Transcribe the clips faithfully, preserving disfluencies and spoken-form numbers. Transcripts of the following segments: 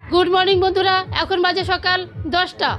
Good morning বন্ধুরা, এখন বাজে সকাল দশটা।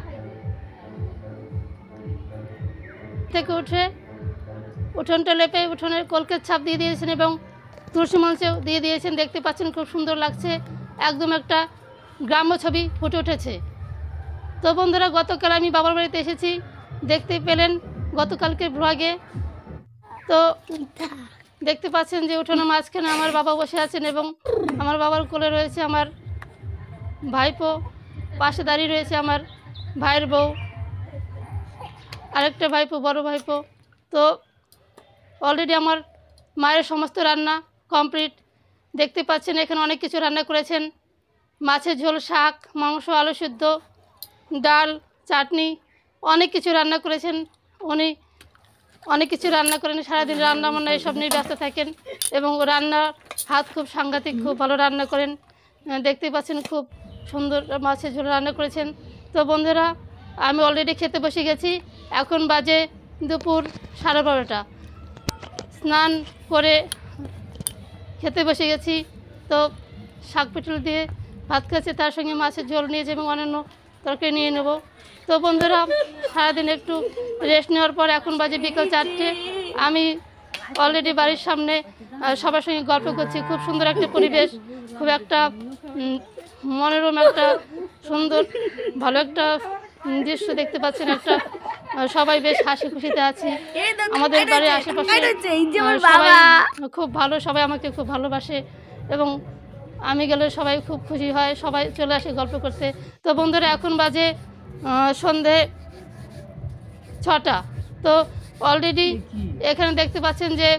থেকে উঠে উঠোনটা লেপে উঠোনের কলকের ছাপ দিয়ে দিয়েছেন এবং তুলসী মঞ্চেও দিয়ে দিয়েছেন। দেখতে পাচ্ছেন খুব সুন্দর লাগছে, একদম একটা গ্রাম্য ছবি ফুটে উঠেছে। তো বন্ধুরা, গতকাল আমি বাবার বাড়িতে এসেছি, দেখতে পেলেন গতকালকে ব্লগে। তো দেখতে পাচ্ছেন যে উঠোনের মাঝখানে আমার বাবা বসে আছেন এবং আমার বাবার কোলে রয়েছে আমার ভাইপো, পাশে দাঁড়িয়ে রয়েছে আমার ভাইয়ের বউ, আরেকটা ভাইপো, বড় ভাইপো। তো অলরেডি আমার মায়ের সমস্ত রান্না কমপ্লিট। দেখতে পাচ্ছেন এখানে অনেক কিছু রান্না করেছেন, মাছের ঝোল, শাক, মাংস, আলু সিদ্ধ, ডাল, চাটনি, অনেক কিছু রান্না করেছেন উনি। অনেক কিছু রান্না করেন, সারাদিন রান্না বান্না এসব নিয়ে ব্যস্ত থাকেন এবং রান্নার হাত খুব সাংঘাতিক, খুব ভালো রান্না করেন। দেখতে পাচ্ছেন খুব সুন্দর মাছের ঝোল রান্না করেছেন। তো বন্ধুরা, আমি অলরেডি খেতে বসে গেছি। এখন বাজে দুপুর সাড়ে বারোটা। স্নান করে খেতে বসে গেছি। তো শাক পিটুল দিয়ে ভাত খাচ্ছি, তার সঙ্গে মাছের ঝোল নিয়েছি এবং অন্যান্য তরকারি নিয়ে নেব। তো বন্ধুরা, সারাদিন একটু রেস্ট নেওয়ার পর এখন বাজে বিকেল চারটে। আমি অলরেডি বাড়ির সামনে সবার সঙ্গে গল্প করছি। খুব সুন্দর একটা পরিবেশ, খুব একটা মনোরম, একটা সুন্দর ভালো একটা দৃশ্য দেখতে পাচ্ছেন। একটা সবাই বেশ হাসি খুশিতে আছি। আমাদের বাড়ির আশেপাশে সবাই খুব ভালো, সবাই আমাকে খুব ভালোবাসে এবং আমি গেলে সবাই খুব খুশি হয়, সবাই চলে আসে গল্প করতে। তো বন্ধুরা, এখন বাজে সন্ধে ছটা। তো অলরেডি এখানে দেখতে পাচ্ছেন যে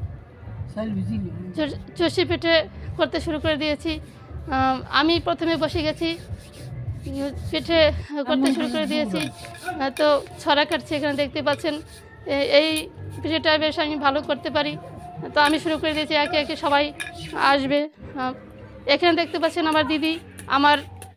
চষি পিঠে করতে শুরু করে দিয়েছি। আমি প্রথমে বসে গেছি, পিঠে করতে শুরু করে দিয়েছি। তো ছড়া কাটছি, এখানে দেখতে পাচ্ছেন। এই পিঠেটা বেশ আমি ভালো করতে পারি। তো আমি শুরু করে দিয়েছি, একে একে সবাই আসবে। এখানে দেখতে পাচ্ছেন আমার দিদি, আমার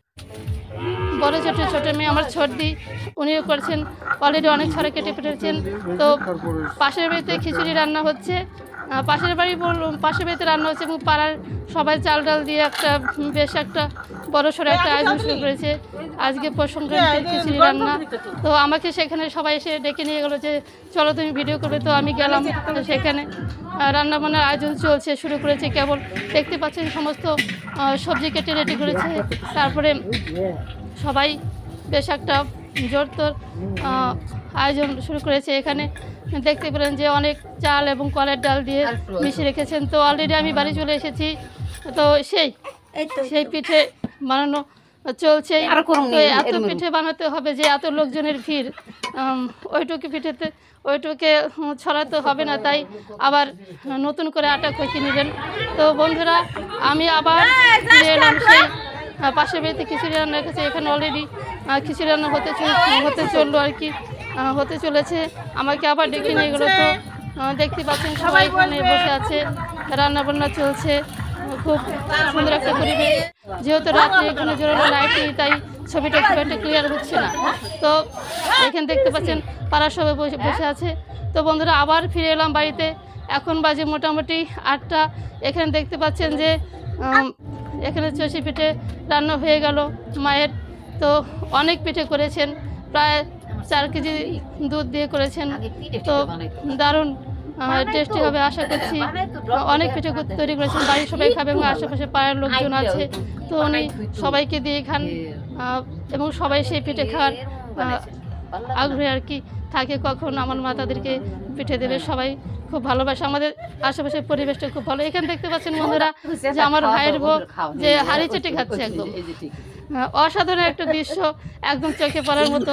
বড় ছোটো ছোটো মেয়ে, আমার ছোটদি, উনিও করছেন। অলরেডি অনেক ছড়া কেটে ফেটেছেন। তো পাশের বাড়িতে খিচুড়ি রান্না হচ্ছে, পাশের বাড়ি পাশের বাড়িতে রান্না হচ্ছে এবং পাড়ার সবাই চাল ডাল দিয়ে একটা বেশ একটা বড় সড়ো একটা আয়োজন শুরু করেছে। আজকে পৌষ সংক্রান্তির খিচুড়ি রান্না। তো আমাকে সেখানে সবাই এসে ডেকে নিয়ে গেলো যে চলো তুমি ভিডিও করবে। তো আমি গেলাম, সেখানে রান্না বান্নার আয়োজন চলছে, শুরু করেছে কেবল। দেখতে পাচ্ছেন সমস্ত সবজি কেটে রেডি করেছে। তারপরে সবাই বেশ একটা জোর তোর আয়োজন শুরু করেছে। এখানে দেখতে পেলেন যে অনেক চাল এবং কলের ডাল দিয়ে মিশিয়ে রেখেছেন। তো অলরেডি আমি বাড়ি চলে এসেছি। তো সেই সেই পিঠে বানানো চলছে। তো এত পিঠে বানাতে হবে যে এত লোকজনের ভিড়, ওইটুকু পিঠেতে ওইটুকে ছড়াতে হবে না, তাই আবার নতুন করে আটা কষিয়ে নেবেন। তো বন্ধুরা, আমি আবার ফিরে এলাম সেই পাশের বাড়িতে খিচুড়ি রান্না রেখেছে। এখানে অলরেডি খিচুড়ি রান্না হতে হতে চললো আর কি, হতে চলেছে। আমাকে আবার ডেকে নিয়ে গেলো। তো দেখতে পাচ্ছেন সবাই এখানে বসে আছে, রান্না বান্না চলছে। খুব সুন্দর একটা পরিবেশ। যেহেতু রাত্রে এখানে জোরালো লাইট নেই, তাই ছবিটা খুব একটা ক্লিয়ার হচ্ছে না। তো এখানে দেখতে পাচ্ছেন পাড়ার সবাই বসে বসে আছে। তো বন্ধুরা, আবার ফিরে এলাম বাড়িতে। এখন বাজে মোটামুটি আটটা। এখানে দেখতে পাচ্ছেন যে এখানে চষি পিঠে রান্না হয়ে গেল মায়ের। তো অনেক পিঠে করেছেন, প্রায় চার কেজি দুধ দিয়ে করেছেন। তো দারুণ টেস্টি হবে আশা করছি। অনেক পিঠে তৈরি করেছেন, বাড়ির সবাই খাবে এবং আশেপাশে পাড়ার লোকজন আছে। তো উনি সবাইকে দিয়ে খান এবং সবাই সেই পিঠে খাওয়ার আগ্রহে আর কি থাকে, কখন আমার মা তাদেরকে পিঠে দেবে। সবাই খুব ভালোবাসে, আমাদের আশেপাশের পরিবেশটা খুব ভালো। এখানে দেখতে পাচ্ছেন বন্ধুরা যে আমার ভাইয়ের বউ যে হাঁড়ি চেটে খাচ্ছে, একদম অসাধারণ একটা দৃশ্য, একদম চোখে পড়ার মতো।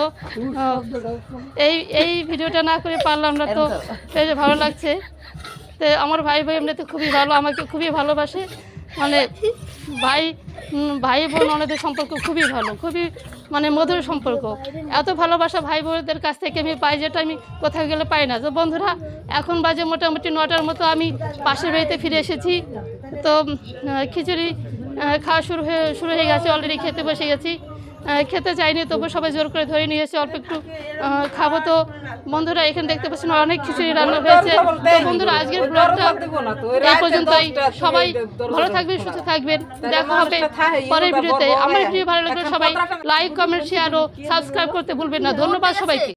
এই এই ভিডিওটা না করে পারলাম না, তো বেশ ভালো লাগছে। তো আমার ভাই ভাই এমনিতে খুবই ভালো, আমাকে খুবই ভালোবাসে। মানে ভাই ভাই বোন ওনাদের সম্পর্ক খুবই ভালো, খুবই মানে মধুর সম্পর্ক। এত ভালোবাসা ভাই বোনদের কাছ থেকে আমি পাই, যেটা আমি কোথাও গেলে পাই না। তো বন্ধুরা, এখন বাজে মোটামুটি নটার মতো। আমি পাশের বাড়িতে ফিরে এসেছি। তো খিচুড়ি খাওয়া শুরু হয়ে শুরু হয়ে গেছে, অলরেডি খেতে বসে গেছি। আহ, খেতে চাইনি, তবু সবাই জোর করে ধরে নিয়ে এসে অল্প একটু আহ, খাবো। তো বন্ধুরা এখানে দেখতে পাচ্ছেন অনেক খিচুড়ি রান্না হয়েছে। তো বন্ধুরা আজকের ব্লগটা এই পর্যন্তই। সবাই ভালো থাকবেন, সুস্থ থাকবেন। দেখা হবে পরের ভিডিওতে। আমার ভিডিও ভালো লাগলে সবাই লাইক, কমেন্ট, শেয়ার ও সাবস্ক্রাইব করতে ভুলবেন না। ধন্যবাদ সবাইকে।